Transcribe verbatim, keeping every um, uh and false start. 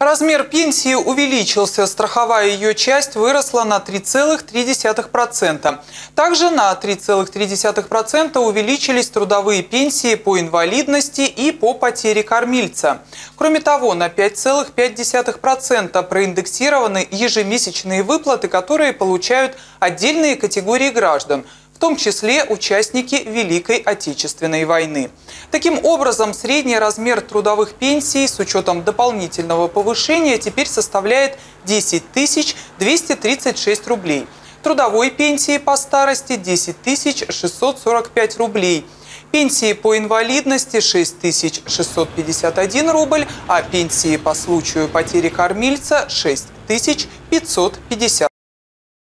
Размер пенсии увеличился, страховая ее часть выросла на три целых три десятых процента. Также на три целых три десятых процента увеличились трудовые пенсии по инвалидности и по потере кормильца. Кроме того, на пять целых пять десятых процента проиндексированы ежемесячные выплаты, которые получают отдельные категории граждан, в том числе участники Великой Отечественной войны. Таким образом, средний размер трудовых пенсий с учетом дополнительного повышения теперь составляет десять тысяч двести тридцать шесть рублей. Трудовой пенсии по старости – десять тысяч шестьсот сорок пять рублей. Пенсии по инвалидности – шесть тысяч шестьсот пятьдесят один рубль, а пенсии по случаю потери кормильца – шесть тысяч пятьсот пятьдесят.